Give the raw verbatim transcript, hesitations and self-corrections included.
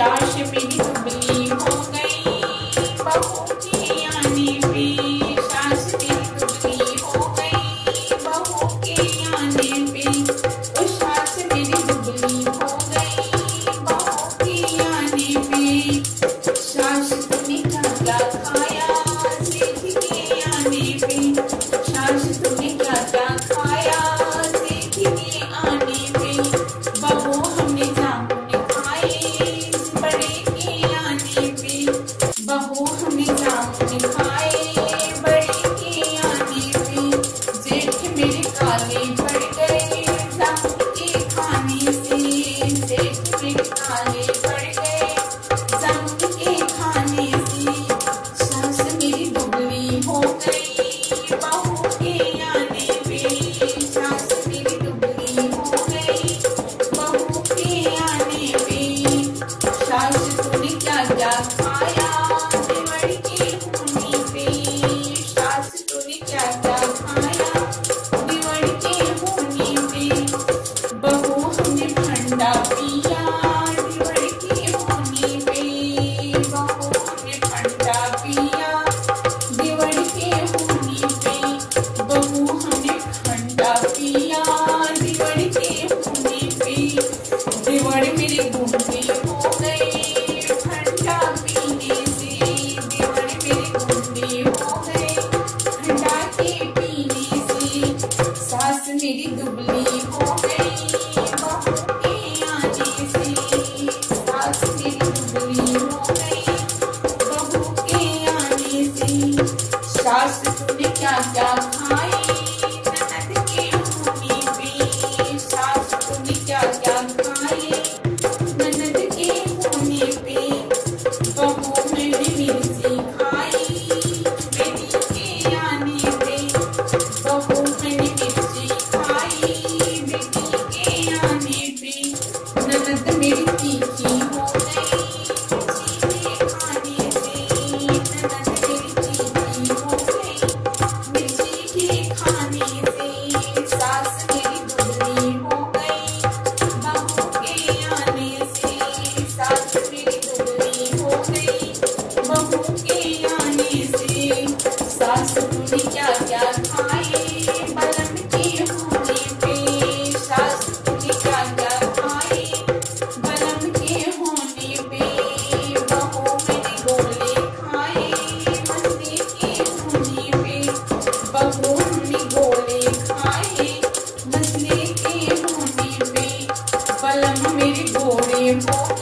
सास मेरी दुबली हो गई बहू के आने पे, सास मेरी दुबली हो गई बहू के आने पे, ओ सास मेरी दुबली हो गई बहू के आने पे। सास तूने क्या क्या खाया सेठ के आने पे, सास तूने क्या क्या खाया सेठ के आने पे, बहू हमने जामुन खाए बड़े के आने पे, बहू हमने जामुन खाए बड़े के आने पे। जेठ मेरे काले पड़ गए जामुन के खाने से, जेठ मेरे काले पड़ गए जामुन के खाने से। सास मेरी दुबली हो गई बहू के आने पे, सास मेरी दुबली हो गई बहू के आने पे। सास तूने क्या क्या खाया दिवाली के होने पे, सास तूने क्या क्या खाया दिवाली के होने पे, बहू हमने ठंडा पिया दिवाली के होने पे, बहू हमने ठंडा पिया दिवाली के होने पे, बहू हमने ठंडा पिया दिवाली के होने पे। दिवाली मेरी गुंडी हो गई ठंडा पीने से, दिवाली मेरी गुंडी हो गई ठंडा के पीने से। सास मेरी दुबली हो गई बहू के आने से, सास मेरी दुबली हो गई बहू के आने से। सास तूने क्या क्या खाए ननद के होने पे, सास तूने क्या क्या खाए ननद के होने पे, बहू मैंने मिर्ची खाई बेटी के आने पे, बहू मैंने मिर्ची खाई बेटी के आने पे। ननद मेरी तीखी हो गई मिर्ची के खाने से, ननद मेरी तीखी हो गई मिर्ची के खाने से। सास मेरी दुबली हो गई बहू के आने से, सास मेरी दुबली हो गई बहू के आने से। सास तूने क्या क्या खाए बलम के होने पे, सास तूने क्या क्या खाए बलम के होने पे, बहू मैंने गोले खाए मसले के होने पे, बहू हमने गोले खाए मसले के होने पे। बलम मेरे गोले हो